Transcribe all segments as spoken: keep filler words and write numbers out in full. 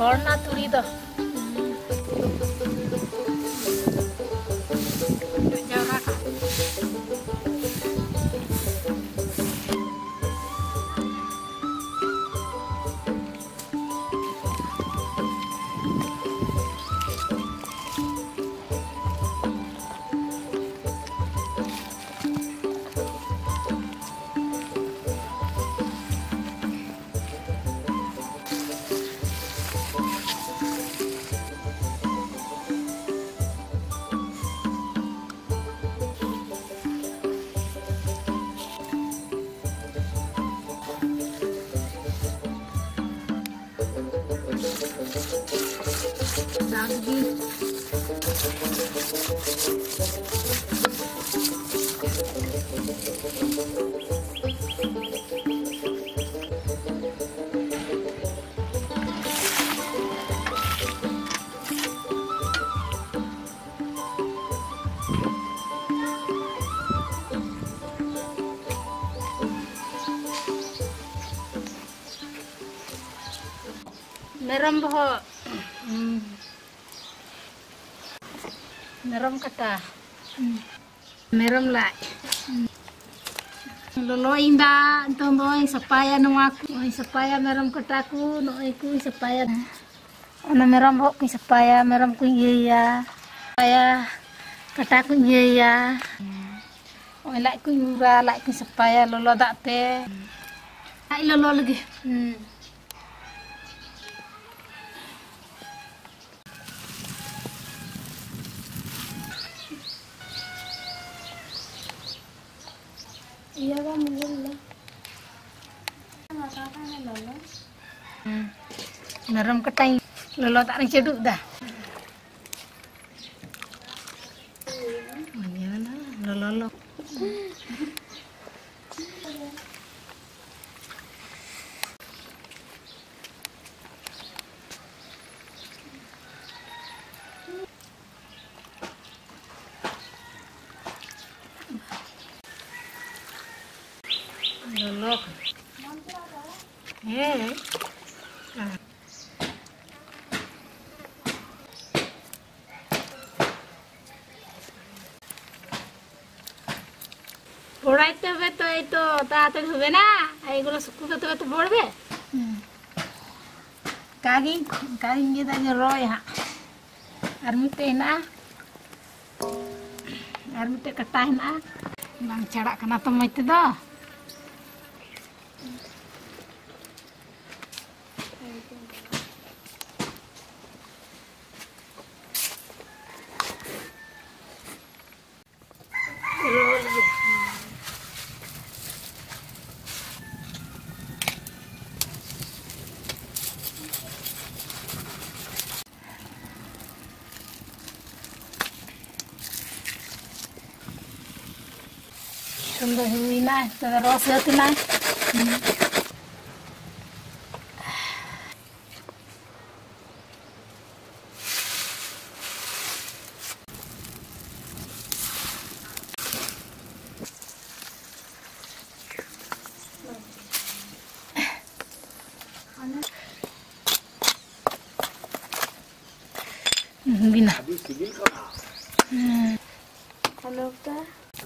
Rohorna turi do. Jaraka. Lagi. Meram boho. Hmm. Meram kata. Hmm. Meram lah. Hmm. Lolo inda tomboi sapaya nuaku, sapaya meram kataku, noiku sapaya. Ana meram boho ku sapaya, meram ku iya. Sapaya kataku iya. Oi lak ku yura, lak ku sapaya lolo dak te. Ai lolo lagi. Hmm. Iya kan mungkin lah. Nggak apa-apa nih lolo. Hmm. Meram ketang lolo tak ring ceduk dah. Mana lolo lolo. Lolo. Eh. Ah. পড়াইতে হবে তো এই তো তাড়াতাড়ি হবে না এইগুলো শুকুতে তো পড়বে kaging kaging kita nyeroy ha armite na armite katah na bang cadak kana temai te do sudah huina, sudah rasa tu na. Bina. Kalau kita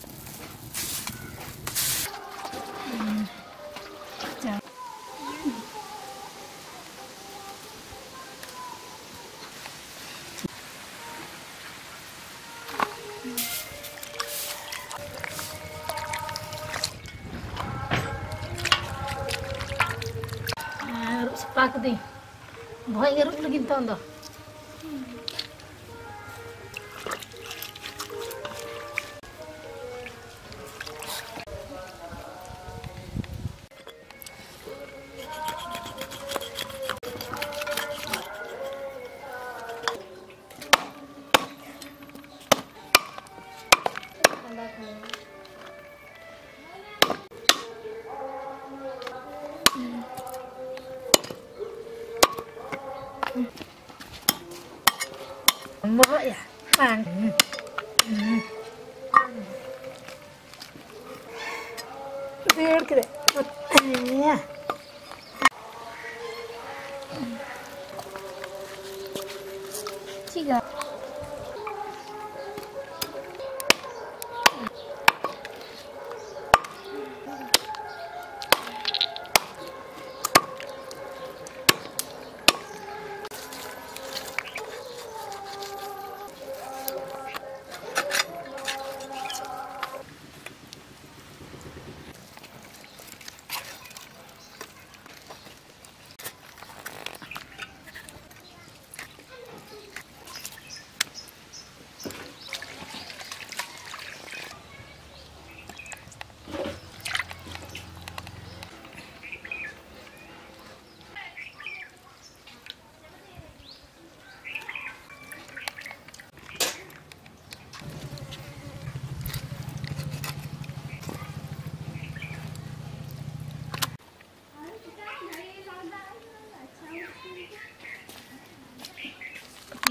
sepak deh, boy ngeruk lagi tuh ndo. Murah ya, bang. Biar kita, ya.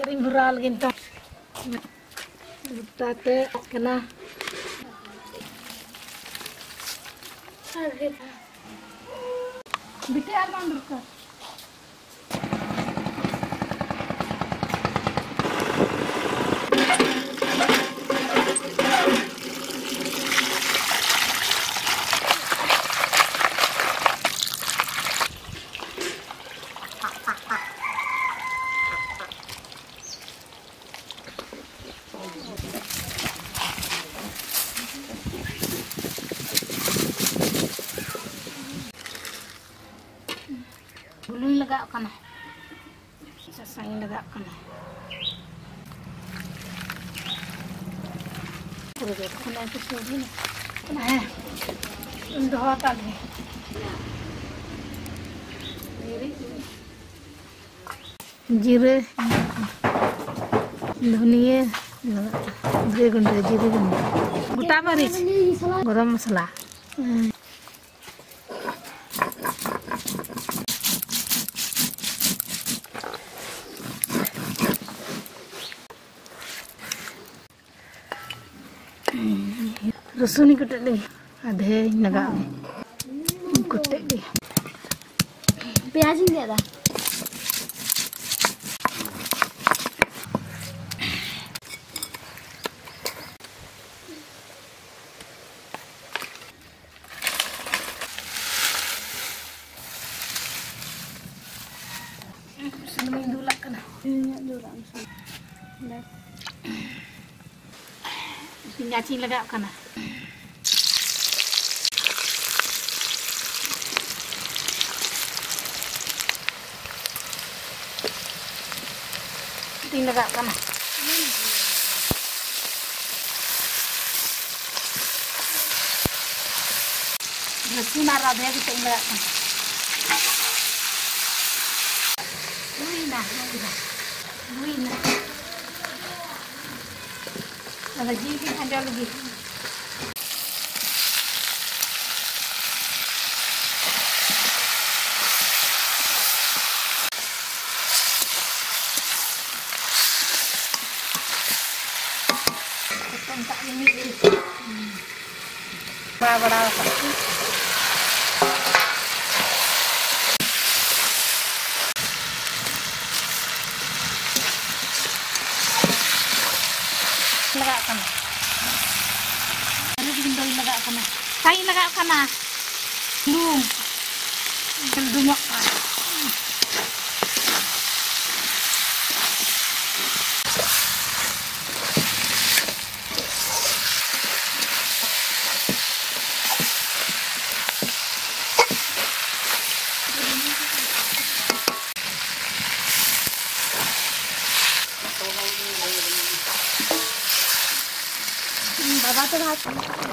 ring hural gitu. Tate kena. Bite arman durka. Buluy lagak ka na. Sasangin lagak ka na. Puro dito ko na ito suhi na. Kuna eh. Undo hotal eh. Jire. Dhoniya. Jire gunda, jire gunda. Guta maris. Garam masala. Rasuni kutek deh, ada naga kutek deh. प्याज ही दिया था Seneng dulak kan iya dulak dah nyaci lagak kan ting lagak kan nasi marah deh kita lagak kan Luina, Luina, Luina. Ada jibi ada lagi. Potong tak ini. Bada-bada sakit. Lagak ka na. Ano din daw lagak ka na? Tayo lagak ka na. Lum. Dumak ka. Baba तो हाथ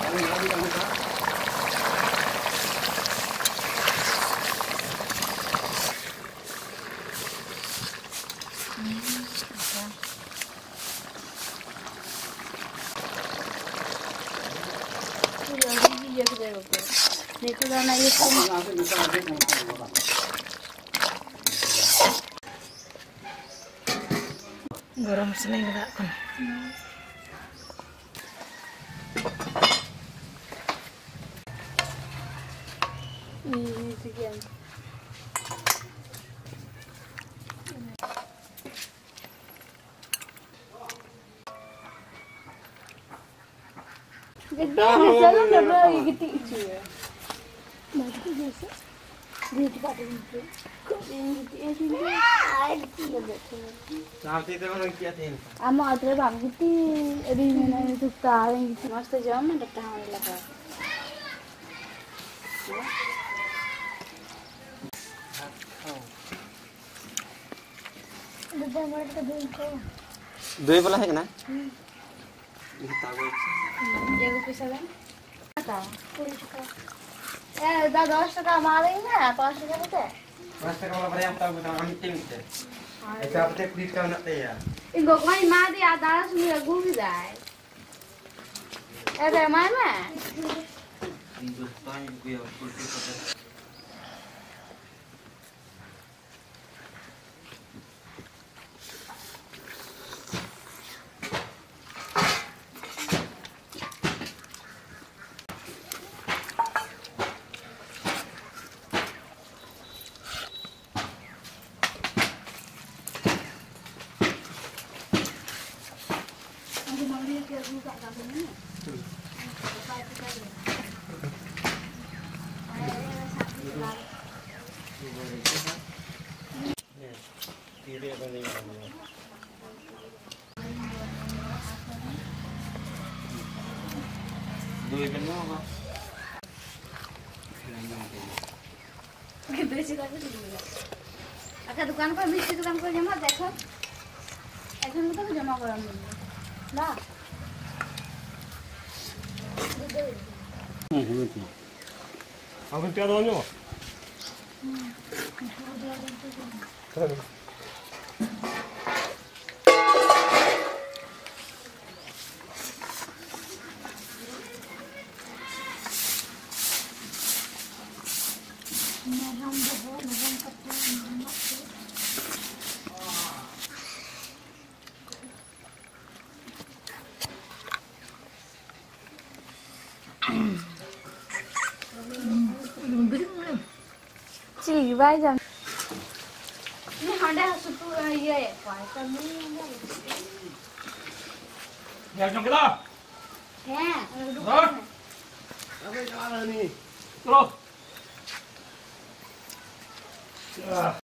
देखो जाना ये गरम मसाला लगा kan ini sekian gede misalnya udah lagi gitu itu ya nah itu biasa dia tidak ada itu kok ini gitu ya sih sampai itu orang kiatin ama atre bang gitu ini mana itu tahu gitu masa jam ada tahu lah Dua belah है ना? ये को पैसा दें? आता पूरी चुका ए दा दस टका मारे ना पाँच टका देते पाँच टका वाला बड़ा हम ताऊ हम तीन थे एक आप तक प्लीज का ना तैयार इनको कोई मार दिया दास में घूम जाए ए बे मार में हिंदुस्तान को या कुर्ती पता pikir buka kamu ini. Kiri apa ni? Dua ikan apa? Gitu sih tapi dulu. Akan दुकान पर मिस्त्री दुकान पर जमा देखो এখন তো জমা করা নেই না হুম হুম এখন টিয়া দাও নিও नरम दो नरम कट्टा नमक Chỉ vai dần. Ini Honda suatu iya ya, Pak. Kami Ya jom kita. ya, Terus. Apa jalan ni? Terus. Ya.